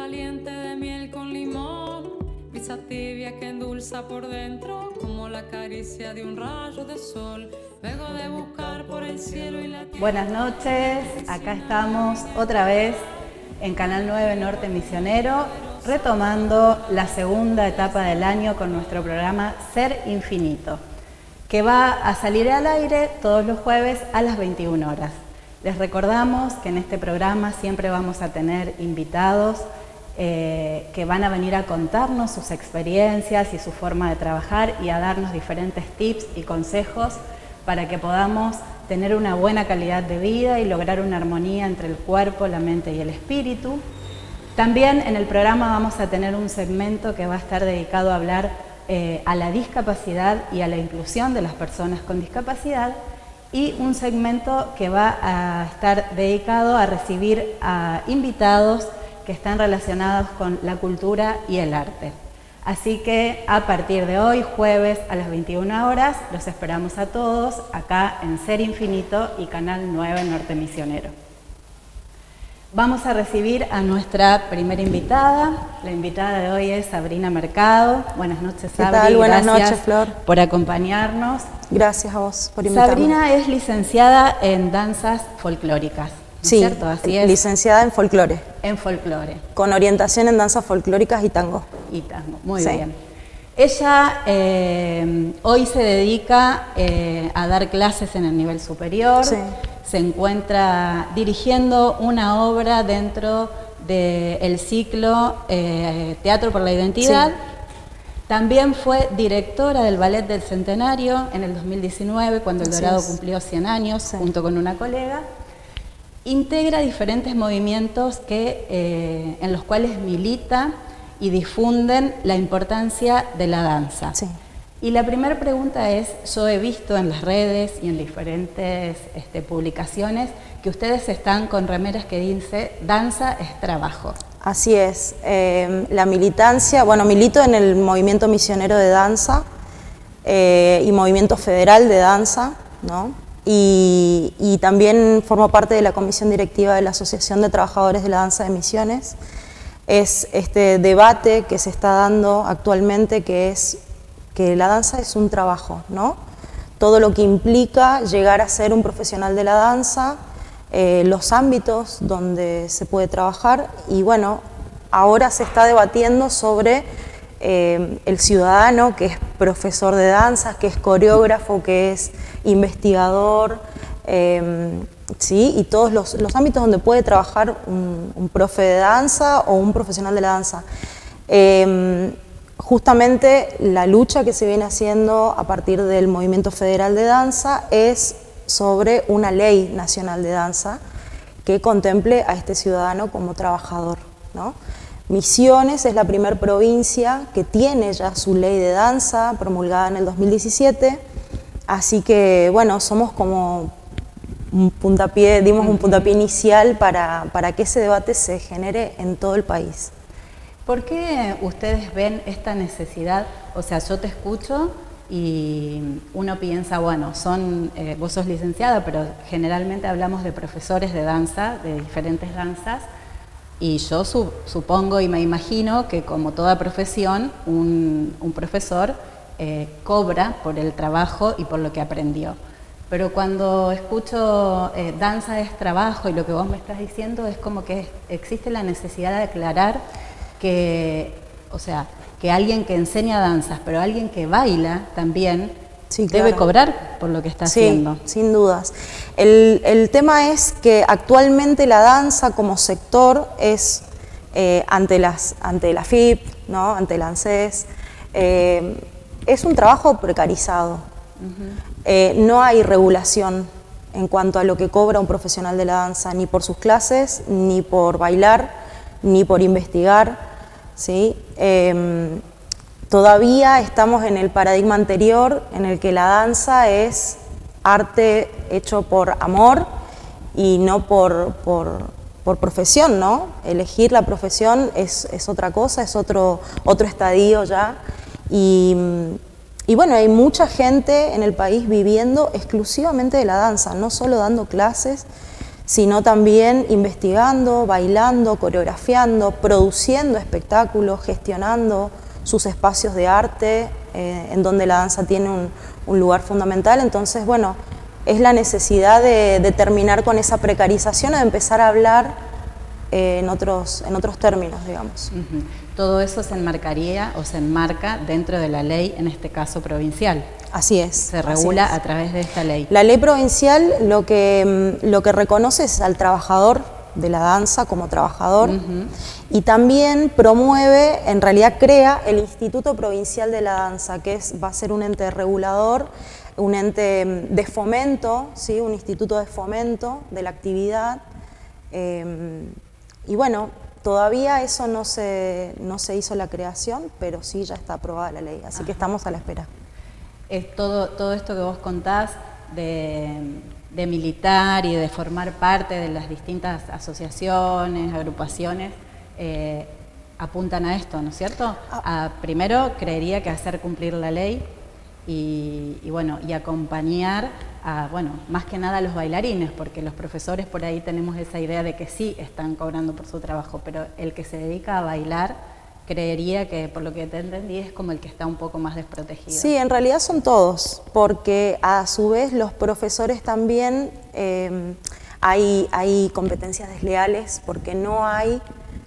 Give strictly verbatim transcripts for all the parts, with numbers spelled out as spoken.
caliente de miel con limón, brisa tibia que endulza por dentro, como la caricia de un rayo de sol, luego de buscar por el cielo y la tierra. Buenas noches, acá estamos otra vez en Canal nueve Norte Misionero, retomando la segunda etapa del año con nuestro programa Ser Infinito, que va a salir al aire todos los jueves a las veintiuna horas. Les recordamos que en este programa siempre vamos a tener invitados eh, que van a venir a contarnos sus experiencias y su forma de trabajar y a darnos diferentes tips y consejos para que podamos tener una buena calidad de vida y lograr una armonía entre el cuerpo, la mente y el espíritu. También en el programa vamos a tener un segmento que va a estar dedicado a hablar eh, a la discapacidad y a la inclusión de las personas con discapacidad, y un segmento que va a estar dedicado a recibir a invitados que están relacionados con la cultura y el arte. Así que a partir de hoy, jueves a las veintiuna horas, los esperamos a todos acá en Ser Infinito y Canal nueve Norte Misionero. Vamos a recibir a nuestra primera invitada. La invitada de hoy es Sabrina Mercado. Buenas noches, Sabri. ¿Qué tal? Buenas Gracias noches, Flor. por acompañarnos. Gracias a vos por invitarme. Sabrina es licenciada en danzas folclóricas, ¿no sí, es cierto? Así es. Licenciada en folclore. En folclore. Con orientación en danzas folclóricas y tango. Y tango, muy sí. bien. Ella eh, hoy se dedica eh, a dar clases en el nivel superior. Sí. Se encuentra dirigiendo una obra dentro del ciclo eh, Teatro por la Identidad. Sí. También fue directora del Ballet del Centenario en el dos mil diecinueve, cuando El Dorado sí. cumplió cien años, sí. junto con una colega. Integra diferentes movimientos que, eh, en los cuales milita y difunden la importancia de la danza. Sí. Y la primera pregunta es, yo he visto en las redes y en diferentes este, publicaciones que ustedes están con remeras que dice danza es trabajo. Así es, eh, la militancia, bueno, milito en el Movimiento Misionero de Danza eh, y Movimiento Federal de Danza, ¿no? Y, y también formo parte de la Comisión Directiva de la Asociación de Trabajadores de la Danza de Misiones. Es este debate que se está dando actualmente, que es que la danza es un trabajo, ¿no? Todo lo que implica llegar a ser un profesional de la danza, eh, los ámbitos donde se puede trabajar, y bueno, ahora se está debatiendo sobre eh, el ciudadano que es profesor de danza, que es coreógrafo, que es investigador, eh, ¿sí? Y todos los, los ámbitos donde puede trabajar un, un profe de danza o un profesional de la danza. Eh, Justamente la lucha que se viene haciendo a partir del Movimiento Federal de Danza es sobre una ley nacional de danza que contemple a este ciudadano como trabajador, ¿no? Misiones es la primera provincia que tiene ya su ley de danza promulgada en el dos mil diecisiete, así que bueno, somos como un puntapié, dimos un puntapié inicial para, para que ese debate se genere en todo el país. ¿Por qué ustedes ven esta necesidad? O sea, yo te escucho y uno piensa, bueno, son, eh, vos sos licenciada, pero generalmente hablamos de profesores de danza, de diferentes danzas, y yo su, supongo y me imagino que como toda profesión, un, un profesor eh, cobra por el trabajo y por lo que aprendió. Pero cuando escucho eh, danza es trabajo y lo que vos me estás diciendo es como que existe la necesidad de aclarar que, o sea, que alguien que enseña danzas, pero alguien que baila también sí, claro. debe cobrar por lo que está sí, haciendo. Sin dudas. El, el tema es que actualmente la danza como sector es eh, ante, las, ante la F I P, ¿no? Ante la ANSES, eh, es un trabajo precarizado. Uh-huh. eh, no hay regulación en cuanto a lo que cobra un profesional de la danza, ni por sus clases, ni por bailar, ni por investigar, ¿sí? Eh, todavía estamos en el paradigma anterior en el que la danza es arte hecho por amor y no por, por, por profesión, ¿no? Elegir la profesión es, es otra cosa, es otro, otro estadio ya. Y, y bueno, hay mucha gente en el país viviendo exclusivamente de la danza, no solo dando clases, sino también investigando, bailando, coreografiando, produciendo espectáculos, gestionando sus espacios de arte, eh, en donde la danza tiene un, un lugar fundamental. Entonces, bueno, es la necesidad de, de terminar con esa precarización o de empezar a hablar eh, en, otros, en otros términos, digamos. Uh-huh. Todo eso se enmarcaría o se enmarca dentro de la ley, en este caso provincial. Así es. Se regula es. a través de esta ley. La ley provincial lo que, lo que reconoce es al trabajador de la danza como trabajador, uh-huh, y también promueve, en realidad crea el Instituto Provincial de la Danza, que es, va a ser un ente regulador, un ente de fomento, ¿sí? Un instituto de fomento de la actividad. Eh, y bueno, todavía eso no se, no se hizo la creación, pero sí ya está aprobada la ley, así, ajá, que estamos a la espera. Es todo, todo esto que vos contás de, de militar y de formar parte de las distintas asociaciones, agrupaciones, eh, apuntan a esto, ¿no es cierto? A, primero, creería que hacer cumplir la ley y, y, bueno, y acompañar a, bueno, más que nada a los bailarines, porque los profesores por ahí tenemos esa idea de que sí están cobrando por su trabajo, pero el que se dedica a bailar, creería que, por lo que te entendí, es como el que está un poco más desprotegido. Sí, en realidad son todos, porque a su vez los profesores también eh, hay, hay competencias desleales, porque no hay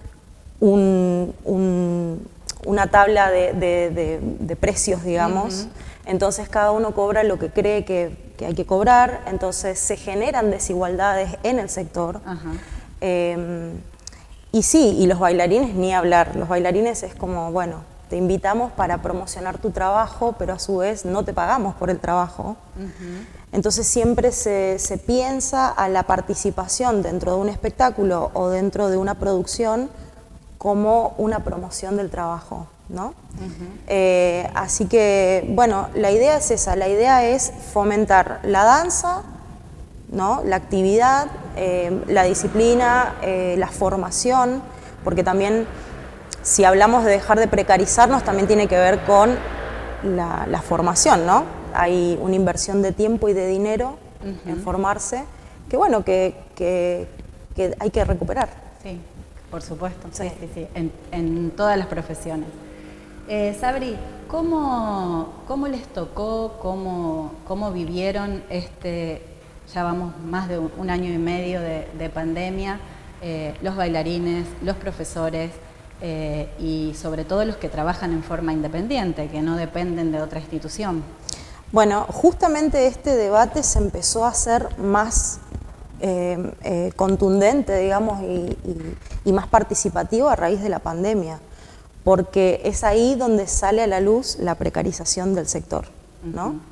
un, un, una tabla de, de, de, de precios, digamos. Uh-huh. Entonces cada uno cobra lo que cree que, que hay que cobrar, entonces se generan desigualdades en el sector. Uh-huh. eh, Y sí, y los bailarines ni hablar, los bailarines es como, bueno, te invitamos para promocionar tu trabajo, pero a su vez no te pagamos por el trabajo. Uh-huh. Entonces siempre se, se piensa a la participación dentro de un espectáculo o dentro de una producción como una promoción del trabajo, ¿no? Uh-huh. eh, así que, bueno, la idea es esa, la idea es fomentar la danza, ¿no? La actividad, eh, la disciplina, eh, la formación, porque también si hablamos de dejar de precarizarnos también tiene que ver con la, la formación, ¿no? Hay una inversión de tiempo y de dinero, uh-huh, en formarse, que bueno, que, que, que hay que recuperar. Sí, por supuesto, sí, sí, sí, en, en todas las profesiones. Eh, Sabri, ¿cómo, cómo les tocó, cómo, cómo vivieron este... Ya vamos más de un año y medio de, de pandemia, eh, los bailarines, los profesores eh, y sobre todo los que trabajan en forma independiente, que no dependen de otra institución? Bueno, justamente este debate se empezó a hacer más eh, eh, contundente, digamos, y, y, y más participativo a raíz de la pandemia, porque es ahí donde sale a la luz la precarización del sector, ¿no? Uh-huh.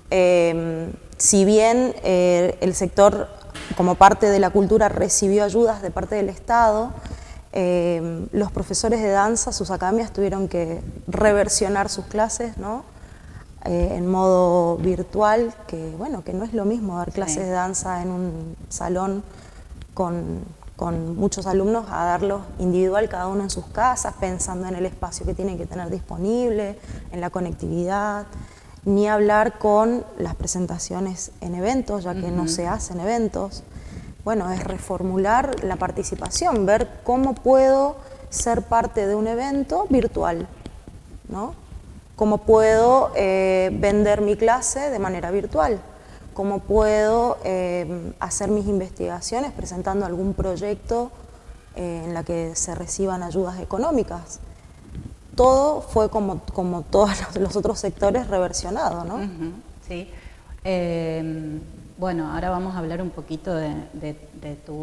eh, Si bien eh, el sector, como parte de la cultura, recibió ayudas de parte del Estado, eh, los profesores de danza, sus academias, tuvieron que reversionar sus clases, ¿no? Eh, en modo virtual, que bueno, que no es lo mismo dar clases, sí, de danza en un salón con, con muchos alumnos a darlos individual, cada uno en sus casas, pensando en el espacio que tienen que tener disponible, en la conectividad. Ni hablar con las presentaciones en eventos, ya que uh-huh, no se hacen eventos. Bueno, es reformular la participación, ver cómo puedo ser parte de un evento virtual, ¿no? Cómo puedo eh, vender mi clase de manera virtual, cómo puedo eh, hacer mis investigaciones presentando algún proyecto eh, en la que se reciban ayudas económicas. Todo fue como, como todos los otros sectores reversionado, ¿no? Uh-huh, sí. Eh, bueno, ahora vamos a hablar un poquito de, de, de, tu,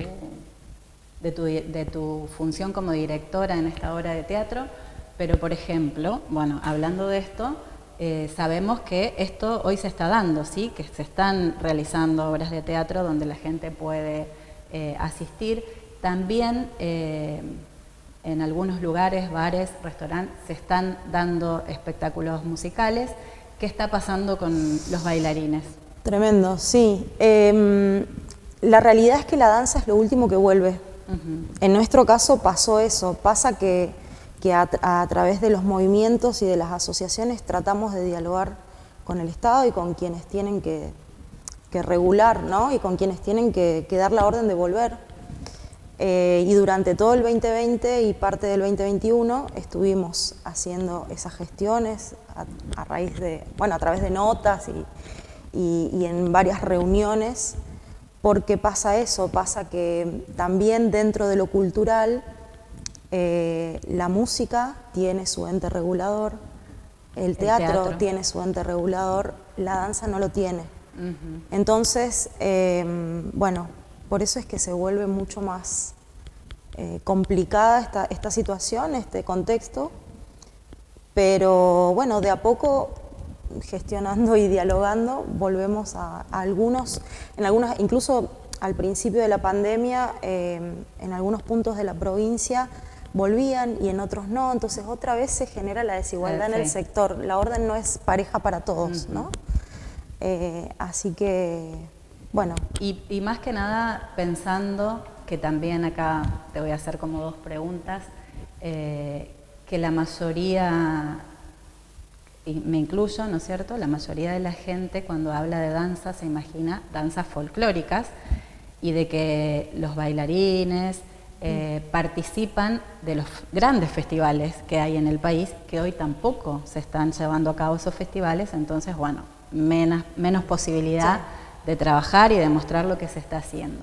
de, tu, de tu función como directora en esta obra de teatro, pero por ejemplo, bueno, hablando de esto, eh, sabemos que esto hoy se está dando, ¿sí? Que se están realizando obras de teatro donde la gente puede eh, asistir. También eh, en algunos lugares, bares, restaurantes, se están dando espectáculos musicales. ¿Qué está pasando con los bailarines? Tremendo, sí. Eh, la realidad es que la danza es lo último que vuelve. Uh-huh. En nuestro caso pasó eso. Pasa que, que a, a través de los movimientos y de las asociaciones tratamos de dialogar con el Estado y con quienes tienen que que regular, ¿no? Y con quienes tienen que, que dar la orden de volver. Eh, y durante todo el veinte veinte y parte del veinte veintiuno estuvimos haciendo esas gestiones a, a raíz de, bueno, a través de notas y, y, y en varias reuniones, porque pasa eso, pasa que también dentro de lo cultural eh, la música tiene su ente regulador, el teatro, el teatro tiene su ente regulador, la danza no lo tiene. Uh-huh. Entonces, eh, bueno, por eso es que se vuelve mucho más eh, complicada esta, esta situación, este contexto, pero bueno, de a poco, gestionando y dialogando, volvemos a, a algunos, en algunas, incluso al principio de la pandemia, eh, en algunos puntos de la provincia volvían y en otros no, entonces otra vez se genera la desigualdad sí. en el sector, la orden no es pareja para todos, uh-huh. ¿no? Eh, así que... Bueno. Y, y más que nada pensando, que también acá te voy a hacer como dos preguntas, eh, que la mayoría, y me incluyo, ¿no es cierto?, la mayoría de la gente cuando habla de danza se imagina danzas folclóricas y de que los bailarines eh, mm. participan de los grandes festivales que hay en el país, que hoy tampoco se están llevando a cabo esos festivales, entonces, bueno, menos, menos posibilidad... Sí. de trabajar y demostrar lo que se está haciendo.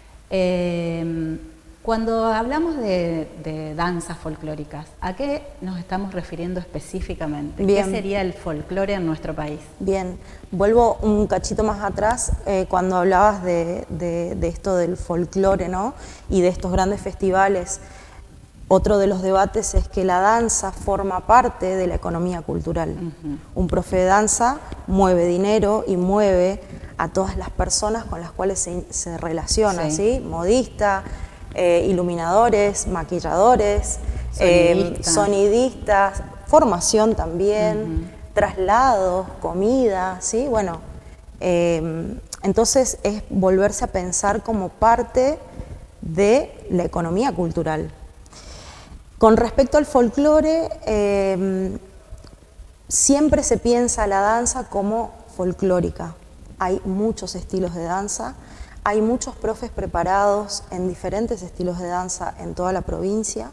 Eh, cuando hablamos de, de danzas folclóricas, ¿a qué nos estamos refiriendo específicamente? Bien. ¿Qué sería el folclore en nuestro país? Bien, vuelvo un cachito más atrás, eh, cuando hablabas de, de, de esto del folclore, ¿no? Y de estos grandes festivales. Otro de los debates es que la danza forma parte de la economía cultural. Uh-huh. Un profe de danza mueve dinero y mueve a todas las personas con las cuales se, se relaciona, sí. ¿sí? Modista, eh, iluminadores, maquilladores, sonidistas, eh, sonidistas formación también, uh-huh. traslados, comida, ¿sí? Bueno, eh, entonces es volverse a pensar como parte de la economía cultural. Con respecto al folclore, eh, siempre se piensa la danza como folclórica. Hay muchos estilos de danza, hay muchos profes preparados en diferentes estilos de danza en toda la provincia.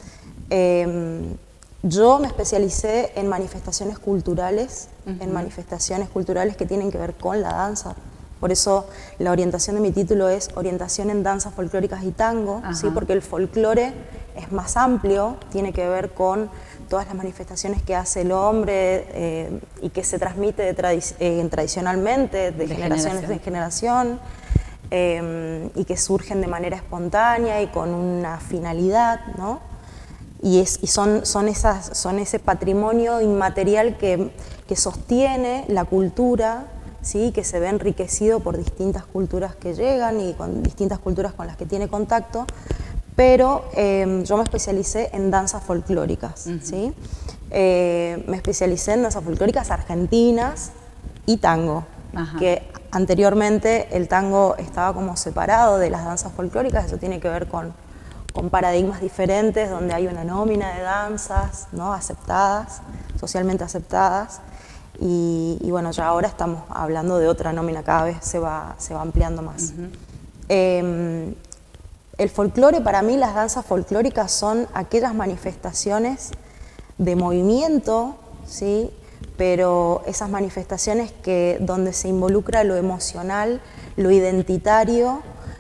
Eh, yo me especialicé en manifestaciones culturales, uh-huh. en manifestaciones culturales que tienen que ver con la danza. Por eso la orientación de mi título es Orientación en Danzas Folclóricas y Tango, ¿sí? Porque el folclore es más amplio, tiene que ver con todas las manifestaciones que hace el hombre eh, y que se transmite de tradi eh, tradicionalmente, de, de generaciones generación. en generación, eh, y que surgen de manera espontánea y con una finalidad, ¿no? Y, es, y son, son, esas, son ese patrimonio inmaterial que, que sostiene la cultura, ¿sí? Que se ve enriquecido por distintas culturas que llegan y con distintas culturas con las que tiene contacto, pero eh, yo me especialicé en danzas folclóricas, uh-huh. ¿sí? Eh, me especialicé en danzas folclóricas argentinas y tango, uh-huh. que anteriormente el tango estaba como separado de las danzas folclóricas, eso tiene que ver con, con paradigmas diferentes, donde hay una nómina de danzas, ¿no? aceptadas, socialmente aceptadas, y, y bueno, ya ahora estamos hablando de otra nómina, cada vez se va, se va ampliando más. Uh-huh. eh, El folclore, para mí, las danzas folclóricas son aquellas manifestaciones de movimiento, ¿sí? Pero esas manifestaciones que, donde se involucra lo emocional, lo identitario,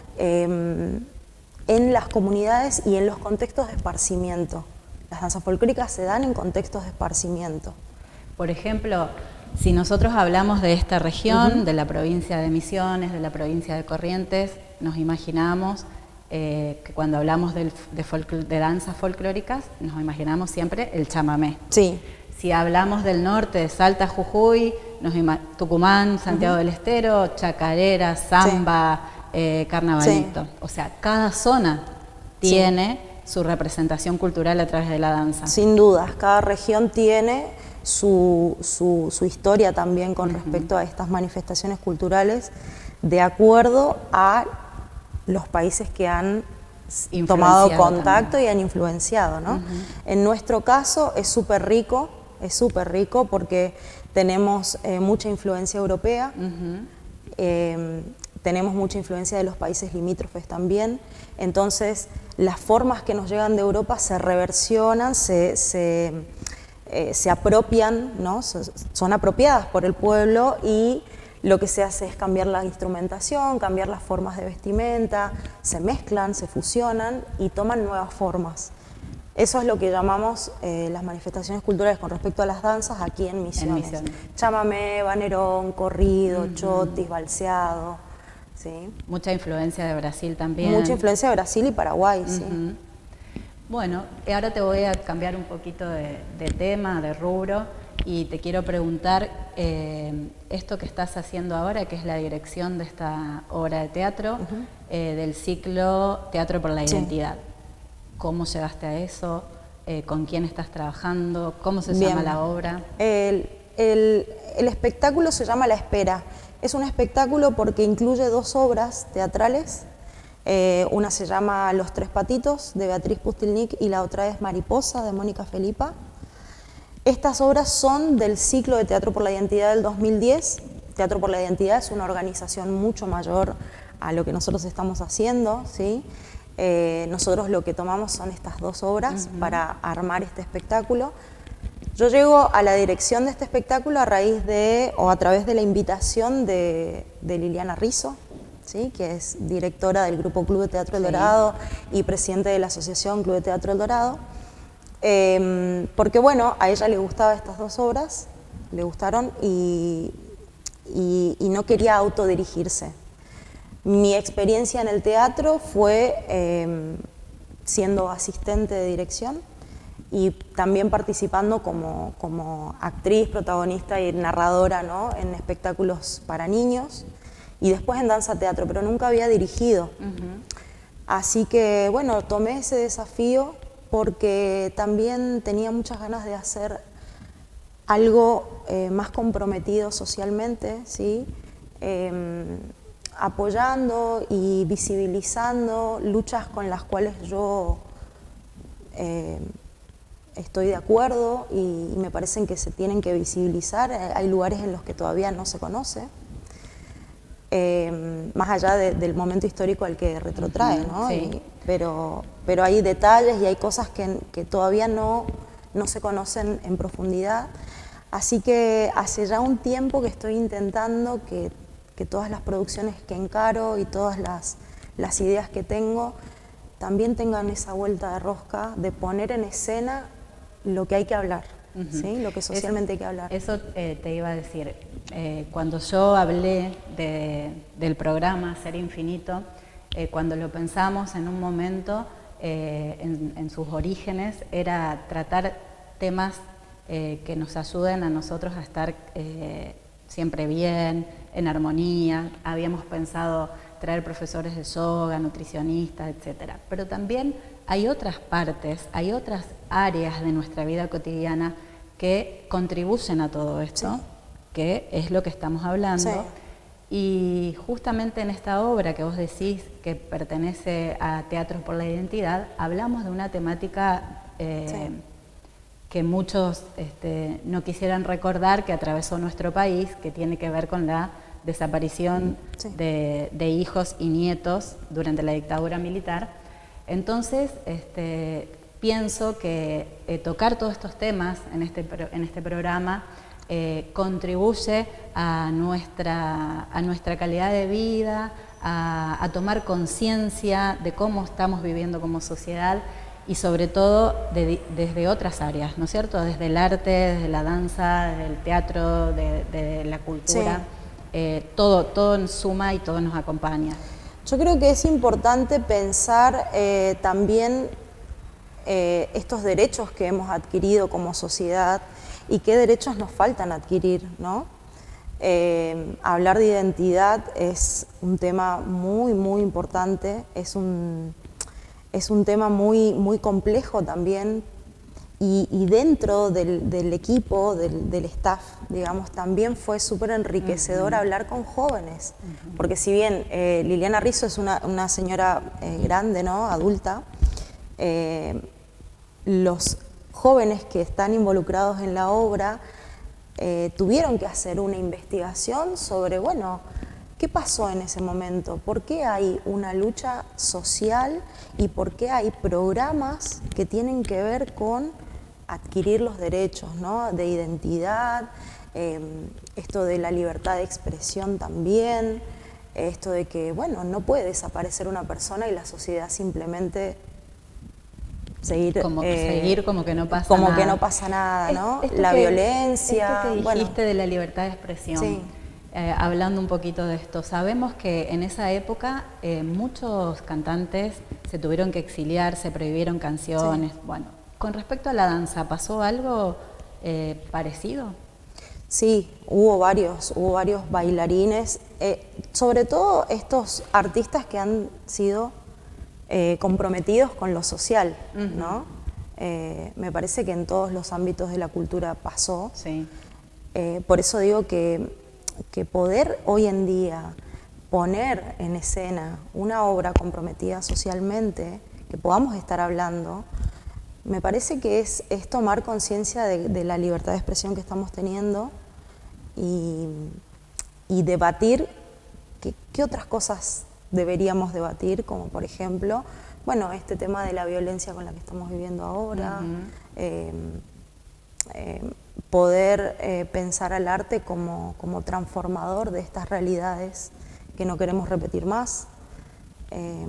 eh, en las comunidades y en los contextos de esparcimiento. Las danzas folclóricas se dan en contextos de esparcimiento. Por ejemplo, si nosotros hablamos de esta región, uh-huh. de la provincia de Misiones, de la provincia de Corrientes, nos imaginamos... Eh, que cuando hablamos de, de, de danzas folclóricas nos imaginamos siempre el chamamé. Sí. Si hablamos del norte, de Salta, Jujuy, nos Tucumán, Santiago uh-huh. del Estero, chacarera, samba, sí. eh, carnavalito. Sí. O sea, cada zona tiene sí. su representación cultural a través de la danza. Sin dudas, cada región tiene su, su, su historia también con uh-huh. respecto a estas manifestaciones culturales, de acuerdo a los países que han tomado contacto también. Y han influenciado, ¿no? Uh-huh. En nuestro caso es súper rico, es súper rico porque tenemos eh, mucha influencia europea, uh-huh. eh, tenemos mucha influencia de los países limítrofes también, entonces las formas que nos llegan de Europa se reversionan, se, se, eh, se apropian, ¿no? Son apropiadas por el pueblo y lo que se hace es cambiar la instrumentación, cambiar las formas de vestimenta, se mezclan, se fusionan y toman nuevas formas. Eso es lo que llamamos eh, las manifestaciones culturales con respecto a las danzas aquí en Misiones. En Misiones. Chamamé, banerón, corrido, uh-huh. chotis, balseado. ¿Sí? Mucha influencia de Brasil también. Mucha influencia de Brasil y Paraguay, uh-huh. sí. Bueno, ahora te voy a cambiar un poquito de, de tema, de rubro, y te quiero preguntar eh, esto que estás haciendo ahora, que es la dirección de esta obra de teatro, uh-huh. eh, del ciclo Teatro por la Identidad. Sí. ¿Cómo llegaste a eso? Eh, ¿Con quién estás trabajando? ¿Cómo se Bien. llama la obra? El, el, el espectáculo se llama La Espera. Es un espectáculo porque incluye dos obras teatrales. Eh, una se llama Los Tres Patitos, de Beatriz Pustilnik, y la otra es Mariposa, de Mónica Felipa. Estas obras son del ciclo de Teatro por la Identidad del dos mil diez. Teatro por la Identidad es una organización mucho mayor a lo que nosotros estamos haciendo, ¿sí? Eh, nosotros lo que tomamos son estas dos obras uh-huh. para armar este espectáculo. Yo llego a la dirección de este espectáculo a raíz de, o a través de la invitación de, de Liliana Rizzo, ¿sí? que es directora del Grupo Club de Teatro El Dorado sí. y presidente de la Asociación Club de Teatro El Dorado, eh, porque bueno, a ella le gustaban estas dos obras, le gustaron y, y, y no quería autodirigirse. Mi experiencia en el teatro fue eh, siendo asistente de dirección y también participando como, como actriz, protagonista y narradora, ¿no? en espectáculos para niños y después en danza teatro, pero nunca había dirigido. Uh-huh. Así que bueno, tomé ese desafío porque también tenía muchas ganas de hacer algo eh, más comprometido socialmente, ¿sí? Eh, apoyando y visibilizando luchas con las cuales yo eh, estoy de acuerdo y, y me parecen que se tienen que visibilizar. Hay lugares en los que todavía no se conoce, eh, más allá de, del momento histórico al que retrotrae, ¿no? Sí. Y, pero, pero hay detalles y hay cosas que, que todavía no, no se conocen en profundidad. Así que hace ya un tiempo que estoy intentando que que todas las producciones que encaro y todas las, las ideas que tengo también tengan esa vuelta de rosca de poner en escena lo que hay que hablar, uh-huh. ¿sí? Lo que socialmente es, hay que hablar. Eso eh, te iba a decir, eh, cuando yo hablé de, del programa Ser Infinito, eh, cuando lo pensamos en un momento, eh, en, en sus orígenes, era tratar temas eh, que nos ayuden a nosotros a estar eh, siempre bien, en armonía. Habíamos pensado traer profesores de yoga, nutricionistas, etcétera. Pero también hay otras partes, hay otras áreas de nuestra vida cotidiana que contribuyen a todo esto, sí. que es lo que estamos hablando. Sí. Y justamente en esta obra que vos decís que pertenece a Teatro por la Identidad, hablamos de una temática eh, sí. que muchos este, no quisieran recordar que atravesó nuestro país, que tiene que ver con la desaparición sí. de, de hijos y nietos durante la dictadura militar. Entonces, este, pienso que eh, tocar todos estos temas en este, en este programa eh, contribuye a nuestra, a nuestra calidad de vida, a, a tomar conciencia de cómo estamos viviendo como sociedad y sobre todo de, desde otras áreas, ¿no es cierto? Desde el arte, desde la danza, desde el teatro, de, de la cultura. Sí. Eh, todo, todo en suma y todo nos acompaña. Yo creo que es importante pensar eh, también eh, estos derechos que hemos adquirido como sociedad y qué derechos nos faltan adquirir, ¿no? Eh, hablar de identidad es un tema muy, muy importante, es un, es un tema muy, muy complejo también. Y, y dentro del, del equipo, del, del staff, digamos, también fue súper enriquecedor uh-huh. hablar con jóvenes. Uh-huh. Porque si bien eh, Liliana Rizzo es una, una señora eh, grande, ¿no? Adulta, eh, los jóvenes que están involucrados en la obra eh, tuvieron que hacer una investigación sobre, bueno, ¿qué pasó en ese momento? ¿Por qué hay una lucha social y por qué hay programas que tienen que ver con adquirir los derechos, ¿no? De identidad, eh, esto de la libertad de expresión también, esto de que, bueno, no puede desaparecer una persona y la sociedad simplemente seguir como, eh, seguir como que no pasa como nada. que no pasa nada, ¿no? Es, la que, violencia. Esto que dijiste bueno, de la libertad de expresión. Sí. Eh, hablando un poquito de esto, sabemos que en esa época eh, muchos cantantes se tuvieron que exiliar, se prohibieron canciones. Sí. Bueno, con respecto a la danza, ¿pasó algo eh, parecido? Sí, hubo varios, hubo varios bailarines, eh, sobre todo estos artistas que han sido eh, comprometidos con lo social, uh-huh. ¿no? Eh, me parece que en todos los ámbitos de la cultura pasó. Sí. Eh, por eso digo que, que poder hoy en día poner en escena una obra comprometida socialmente, que podamos estar hablando, me parece que es, es tomar conciencia de, de la libertad de expresión que estamos teniendo y, y debatir que, qué otras cosas deberíamos debatir, como por ejemplo, bueno, este tema de la violencia con la que estamos viviendo ahora, uh-huh. eh, eh, poder eh, pensar al arte como, como transformador de estas realidades que no queremos repetir más. Eh,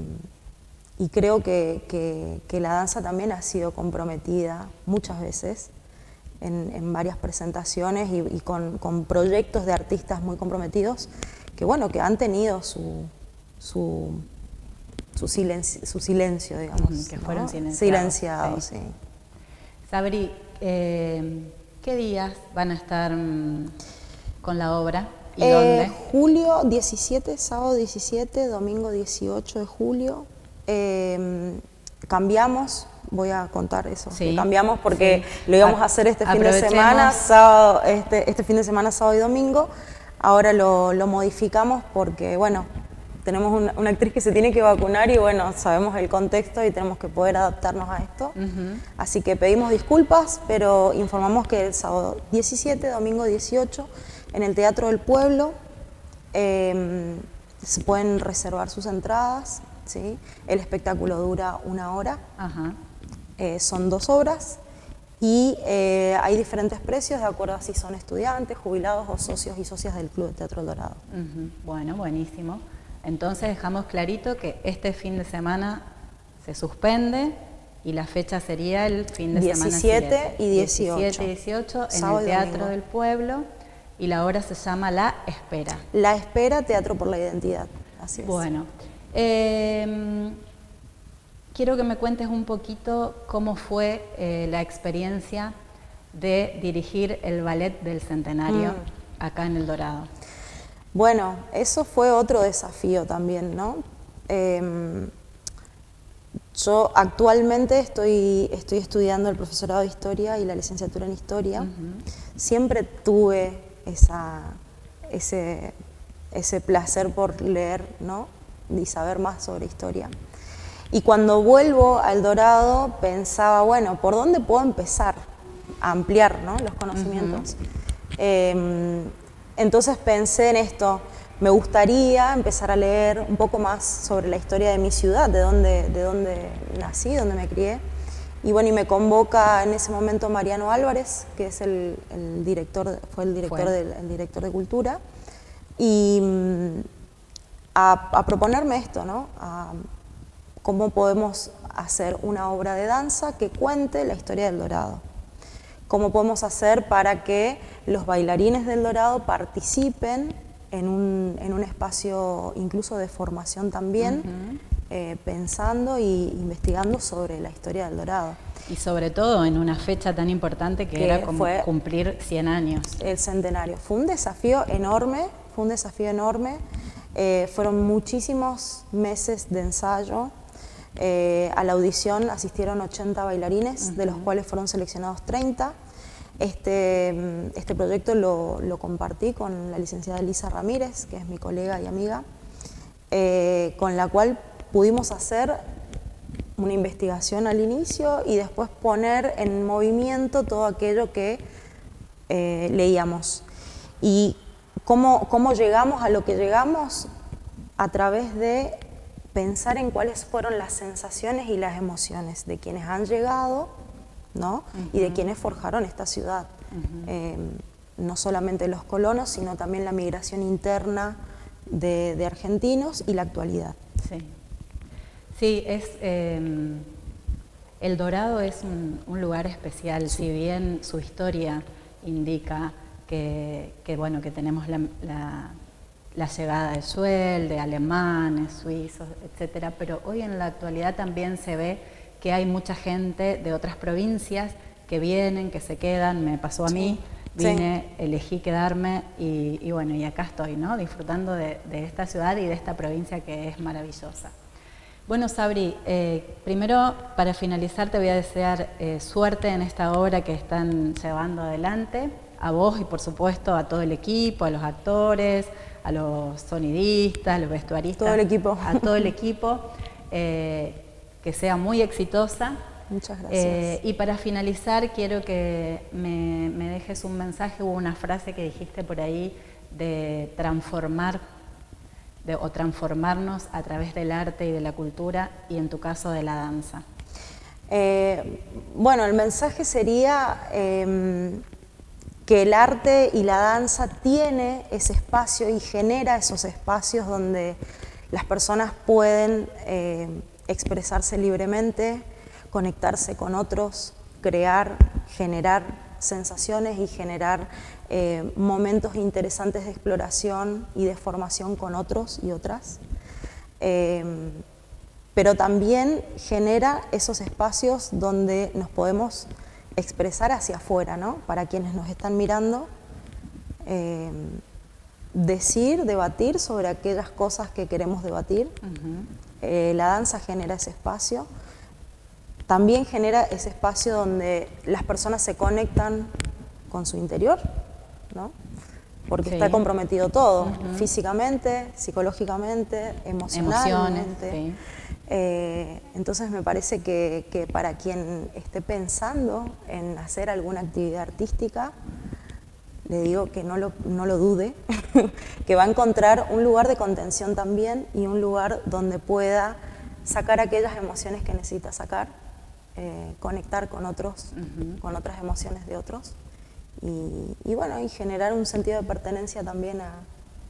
y creo que, que, que la danza también ha sido comprometida muchas veces en, en varias presentaciones y, y con, con proyectos de artistas muy comprometidos que, bueno, que han tenido su, su, su, silencio, su silencio, digamos. Uh-huh, que fueron ¿no? silenciados. Silenciados, sí. sí. Sabri, eh, ¿qué días van a estar mmm, con la obra y eh, dónde? Julio diecisiete, sábado diecisiete, domingo dieciocho de julio. Eh, cambiamos, voy a contar eso, sí, cambiamos porque sí. lo íbamos a hacer este fin de semana, sábado, este, este fin de semana, sábado y domingo. Ahora lo, lo modificamos porque, bueno, tenemos una, una actriz que se tiene que vacunar y, bueno, sabemos el contexto y tenemos que poder adaptarnos a esto. Uh-huh. Así que pedimos disculpas, pero informamos que el sábado diecisiete, domingo dieciocho, en el Teatro del Pueblo, eh, se pueden reservar sus entradas. ¿Sí? El espectáculo dura una hora, uh-huh. eh, son dos obras y eh, hay diferentes precios de acuerdo a si son estudiantes, jubilados o socios y socias del Club de Teatro El Dorado. Uh-huh. Bueno, buenísimo. Entonces dejamos clarito que este fin de semana se suspende y la fecha sería el fin de semana diecisiete y dieciocho. diecisiete y dieciocho en el Teatro del Pueblo y la obra se llama La Espera. La Espera, Teatro por la Identidad, así es. Bueno. Eh, quiero que me cuentes un poquito cómo fue eh, la experiencia de dirigir el Ballet del Centenario mm. acá en El Dorado. Bueno, eso fue otro desafío también, ¿no? Eh, yo actualmente estoy, estoy estudiando el profesorado de Historia y la licenciatura en Historia. Uh-huh. Siempre tuve esa, ese, ese placer por leer, ¿no? Y saber más sobre historia. Y cuando vuelvo a El Dorado pensaba, bueno, ¿por dónde puedo empezar a ampliar, ¿no? los conocimientos? Uh-huh. eh, entonces pensé en esto, me gustaría empezar a leer un poco más sobre la historia de mi ciudad, de dónde, de dónde nací, dónde me crié. Y bueno, y me convoca en ese momento Mariano Álvarez, que es el, el director, fue el director, fue. De, el director de Cultura, y A, a proponerme esto, ¿no? A cómo podemos hacer una obra de danza que cuente la historia del Dorado. Cómo podemos hacer para que los bailarines del Dorado participen en un, en un espacio incluso de formación también, uh-huh. eh, pensando y investigando sobre la historia del Dorado. Y sobre todo en una fecha tan importante que, que era como fue cumplir cien años. El centenario. Fue un desafío enorme, fue un desafío enorme. Eh, fueron muchísimos meses de ensayo. Eh, a la audición asistieron ochenta bailarines, uh-huh. de los cuales fueron seleccionados treinta. Este, este proyecto lo, lo compartí con la licenciada Elisa Ramírez, que es mi colega y amiga, eh, con la cual pudimos hacer una investigación al inicio y después poner en movimiento todo aquello que eh, leíamos. Y ¿cómo, ¿cómo llegamos a lo que llegamos? A través de pensar en cuáles fueron las sensaciones y las emociones de quienes han llegado, ¿no? Uh-huh. Y de quienes forjaron esta ciudad. Uh-huh. eh, no solamente los colonos, sino también la migración interna de, de argentinos y la actualidad. Sí, sí es, eh, El Dorado es un, un lugar especial, sí. Si bien su historia indica que, que, bueno, que tenemos la, la, la llegada de Suel, de alemanes, suizos, etcétera, pero hoy en la actualidad también se ve que hay mucha gente de otras provincias que vienen, que se quedan, me pasó a sí. mí. Vine, sí. elegí quedarme y, y bueno, y acá estoy, ¿no? Disfrutando de, de esta ciudad y de esta provincia que es maravillosa. Bueno, Sabri, eh, primero para finalizar te voy a desear eh, suerte en esta obra que están llevando adelante, a vos y por supuesto a todo el equipo, a los actores, a los sonidistas, a los vestuaristas. Todo el equipo. A todo el equipo, eh, que sea muy exitosa. Muchas gracias. Eh, y para finalizar, quiero que me, me dejes un mensaje o una frase que dijiste por ahí de transformar de, o transformarnos a través del arte y de la cultura y en tu caso de la danza. Eh, bueno, el mensaje sería eh, que el arte y la danza tiene ese espacio y genera esos espacios donde las personas pueden eh, expresarse libremente, conectarse con otros, crear, generar sensaciones y generar eh, momentos interesantes de exploración y de formación con otros y otras. Eh, pero también genera esos espacios donde nos podemos expresar hacia afuera, ¿no? Para quienes nos están mirando, eh, decir, debatir sobre aquellas cosas que queremos debatir. Uh-huh. eh, la danza genera ese espacio. También genera ese espacio donde las personas se conectan con su interior, ¿no? Porque sí. Está comprometido todo, uh-huh. Físicamente, psicológicamente, emocionalmente. Emociones, sí. eh, entonces me parece que, que para quien esté pensando en hacer alguna actividad artística, le digo que no lo, no lo dude, que va a encontrar un lugar de contención también y un lugar donde pueda sacar aquellas emociones que necesita sacar. Eh, conectar con otros, uh-huh. con otras emociones de otros y, y bueno, y generar un sentido de pertenencia también a,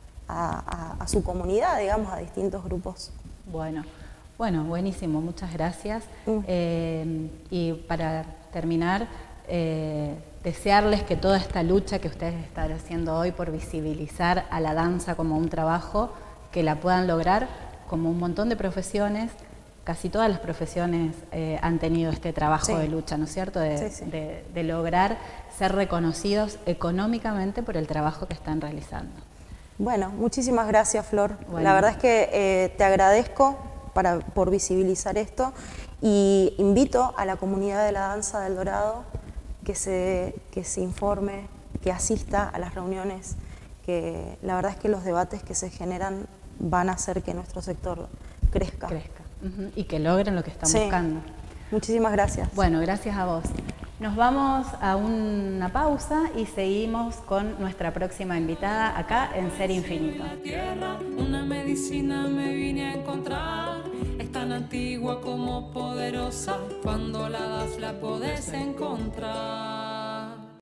a, a, a su comunidad, digamos, a distintos grupos. Bueno, bueno, buenísimo, muchas gracias. Uh-huh. eh, y para terminar, eh, desearles que toda esta lucha que ustedes están haciendo hoy por visibilizar a la danza como un trabajo, que la puedan lograr como un montón de profesiones. Casi todas las profesiones eh, han tenido este trabajo sí. de lucha, ¿no es cierto? De, sí, sí. De, de lograr ser reconocidos económicamente por el trabajo que están realizando. Bueno, muchísimas gracias, Flor. Bueno. La verdad es que eh, te agradezco para, por visibilizar esto y invito a la comunidad de la danza del Dorado que se, que se informe, que asista a las reuniones, que la verdad es que los debates que se generan van a hacer que nuestro sector crezca. crezca. Uh-huh. Y que logren lo que están sí. buscando. Muchísimas gracias. Bueno, gracias a vos. Nos vamos a una pausa y seguimos con nuestra próxima invitada acá en Ser Infinito. La tierra, una medicina me vine a encontrar. Es tan antigua como poderosa. Cuando la das la podés encontrar.